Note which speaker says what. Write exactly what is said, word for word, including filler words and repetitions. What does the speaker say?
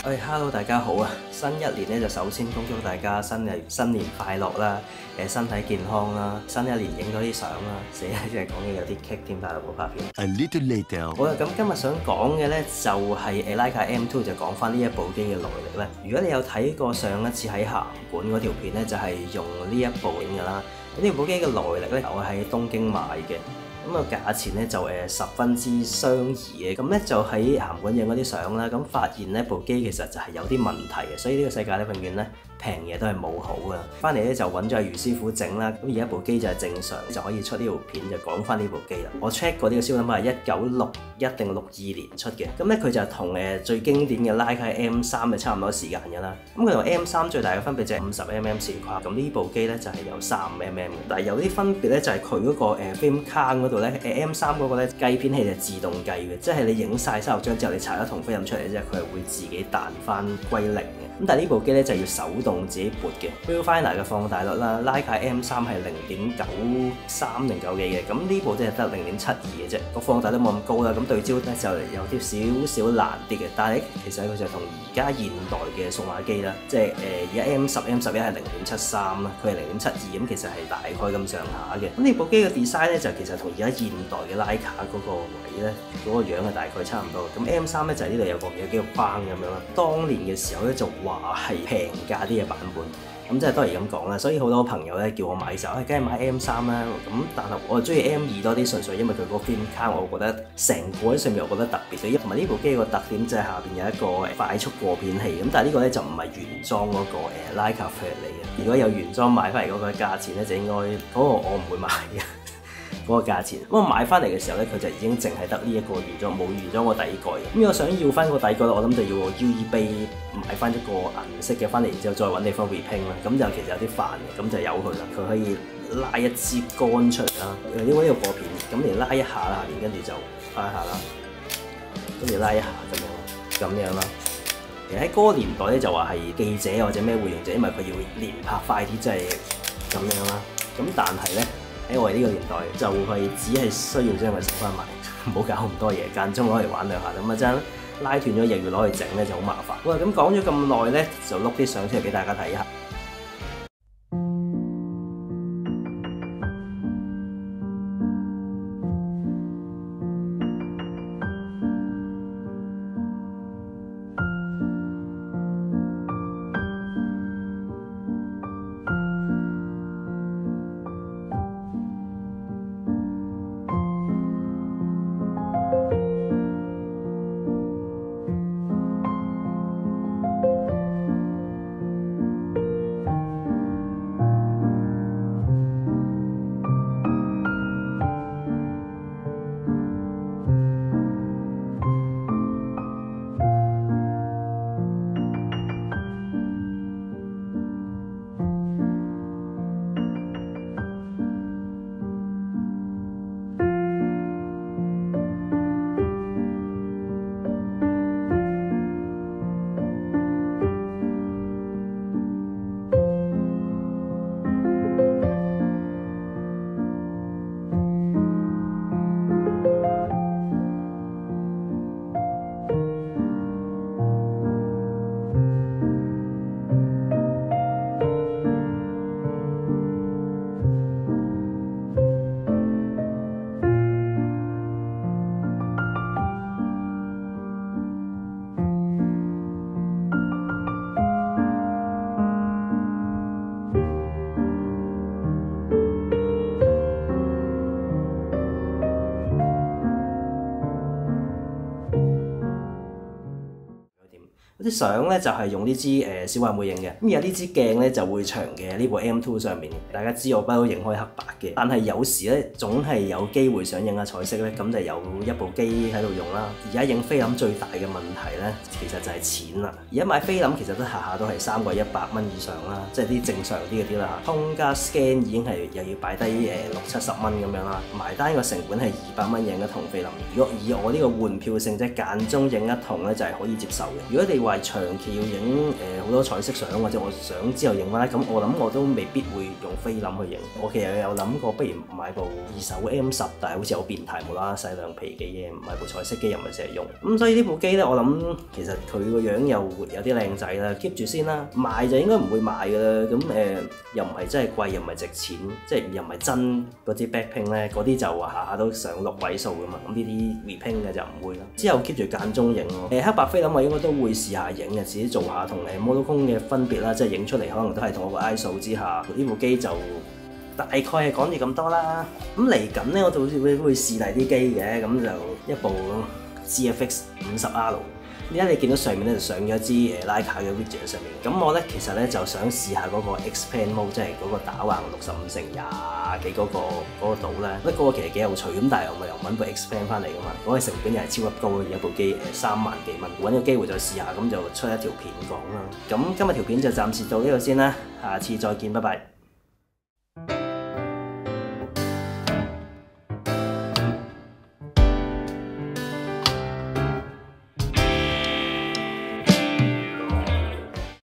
Speaker 1: 喂 ，Hello， 大家好啊！新一年咧就首先恭祝大家新年新年快樂啦，誒身體健康啦，新一年影多啲相啦，死啦！即係講嘢有啲棘添，大陸冇拍片。
Speaker 2: A little later。
Speaker 1: 好啦，咁今日想講嘅咧就係誒 Leica M 二，就講翻呢一部機嘅來歷咧。如果你有睇過上一次喺函館嗰條片咧，就係用呢一部影㗎啦。咁呢部機嘅來歷咧，我喺東京買嘅。咁個價錢咧就誒十分之相宜嘅，咁咧就喺函館影嗰啲相啦，咁發現呢部機其實就係有啲問題嘅，所以呢個世界咧永遠咧平嘢都係冇好嘅。翻嚟咧就揾咗阿余師傅整啦，咁而家部機就係正常，就可以出呢條片就講翻呢部機啦。我 check 過呢個銷量係一九六一定六二年出嘅，咁咧佢就同誒最經典嘅 Leica M 三係差唔多時間㗎啦。咁佢同 M 三最大嘅分別就係五十 mm 線框，咁呢部機咧就係有三十五 mm 嘅，但係有啲分別咧就係佢嗰個誒 film cam 嗰度咧，誒 M 三嗰個咧計片器就自動計嘅，即係你影晒三十張之後，你查一筒菲林出嚟啫，佢係會自己彈翻歸零嘅。咁但係呢部機咧就要手動自己撥嘅。Viewfinder 嘅放大率啦 ，Leica M 三係零點九三零九幾嘅，咁呢部即係得零點七二嘅啫，個放大率冇咁高啦。咁對焦咧就有啲少少難啲嘅，但係其實佢就同而家現代嘅數碼機啦，即係誒而家 M 十 M 十一係零點七三啦，佢係零點七二，咁其實係大概咁上下嘅。咁呢部機嘅 design 咧就其實同而家現代嘅 Leica 嗰個位咧嗰個樣係大概差唔多。咁 M 三咧就係呢度有個有幾個框咁樣啦。當年嘅時候咧就話係平價啲嘅版本。咁即係當然咁講啦，所以好多朋友咧叫我買嘅時候，誒梗係買 M 三啦。咁但係我中意 M 二多啲，純粹因為佢個 film cam 我覺得成個喺上面我覺得特別嘅，同埋呢部機個特點就係下邊有一個快速過片器。咁但係呢個咧就唔係原裝嗰個誒 Leica Flat 嚟嘅。如果有原裝買翻嚟嗰個價錢咧，就應該嗰個我唔會買嘅。嗰個價錢，咁我買翻嚟嘅時候咧，佢就已經淨係得呢一個原裝，冇原裝個底蓋嘅。咁我想要翻個底蓋，我諗就要個 U E B 買翻一個銀色嘅翻嚟，然之後再揾地方 reping 啦。咁就其實有啲煩嘅，咁就由佢啦。佢可以拉一支杆出嚟啦，因為呢個過片，咁你拉一下啦，下邊跟住就拉一下啦，跟住拉一下咁樣，咁樣啦。其實喺嗰個年代咧就話係記者或者咩會用者，因為佢要連拍快啲，即係咁樣啦。咁但係咧。喺我哋呢個年代就係只係需要將佢收翻埋，唔好搞咁多嘢，間中攞嚟玩兩下咁啊！真拉斷咗又要攞去整咧就好麻煩。好啦，咁講咗咁耐咧，就碌啲相出嚟俾大家睇下。啲相咧就係用呢支誒小畫妹影嘅，咁而家呢支鏡咧就會長嘅呢部 M 二上面。大家知我不嬲影開黑白嘅，但係有時咧總係有機會想影下彩色咧，咁就有一部機喺度用啦。而家影菲林最大嘅問題咧，其實就係錢啦。而家買菲林其實都下下都係三個一百蚊以上啦，即係啲正常啲嗰啲啦。通加 scan 已經係又要擺低誒六七十蚊咁樣啦，埋單個成本係二百蚊影一筒菲林。如果以我呢個換票性質間中影一筒咧，就係可以接受嘅。如果你話話長期要影誒好多彩色相，或者我想之後影翻，咁我諗我都未必會用菲林去影。我其實有諗過，不如買部二手 M 十，但係好似好變態，無啦啦細量皮機嘅，買部彩色機又唔係成日用。咁所以呢部機咧，我諗其實佢個樣又有啲靚仔啦 ，keep 住先啦。賣就應該唔會賣㗎啦。咁誒、呃、又唔係真係貴，又唔係值錢，即係又唔係真嗰啲 backpack 咧，嗰啲就下下都上六位數㗎嘛。咁呢啲 repaint 嘅就唔會啦。之後 keep 住間中影咯。誒黑白菲林我應該都會試下影嘅，自己做下同誒 Monochrome 嘅分別啦，即係影出嚟可能都係同我個 I S O 之下，呢部機就大概係講住咁多啦。咁嚟緊咧，我到時會會試第啲機嘅，咁就一部 Z F X 五十 R。而家你見到上面咧就上咗一支誒徠卡嘅 widget 上面，咁我咧其實咧就想試下嗰個 expand mode， 即係嗰個打橫六十五乘廿幾嗰個嗰個度咧，覺得嗰個其實幾有趣咁，但係我咪又揾部 expand 翻嚟噶嘛，嗰個成本又係超級高嘅，一部機誒三萬幾蚊，揾個機會再試下，咁就出一條片講啦。咁今日條片就暫時到呢度先啦，下次再見，拜拜。